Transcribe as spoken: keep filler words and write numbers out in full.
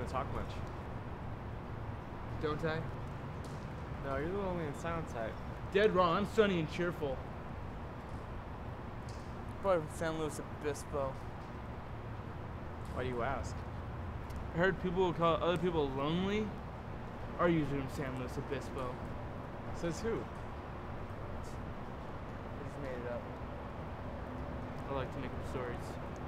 talk much. Don't I? No, you're the lonely and silent type. Dead wrong. I'm sunny and cheerful. Probably from San Luis Obispo. Why do you ask? I heard people will call other people lonely. Are usually from San Luis Obispo. Says who? I just made it up. I like to make up stories.